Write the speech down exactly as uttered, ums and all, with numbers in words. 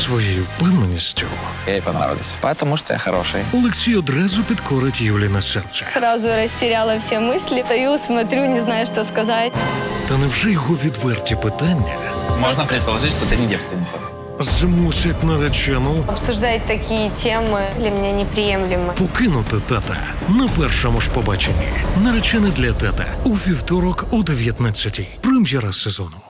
Своєю впевненістю Я ей понравились. Потому что я хороший. Олексій одразу підкорить Юліне серце. Сразу растеряла все мысли. Стою, смотрю, не знаю, что сказать. Та невже його відверті питання Можно предположить, что ты не девственница. змусять наречену Обсуждать такие темы для меня неприемлемо. покинути тата на першому ж побаченні? Наречений для тата у вівторок о дев'ятнадцятій. Прем'єра сезону.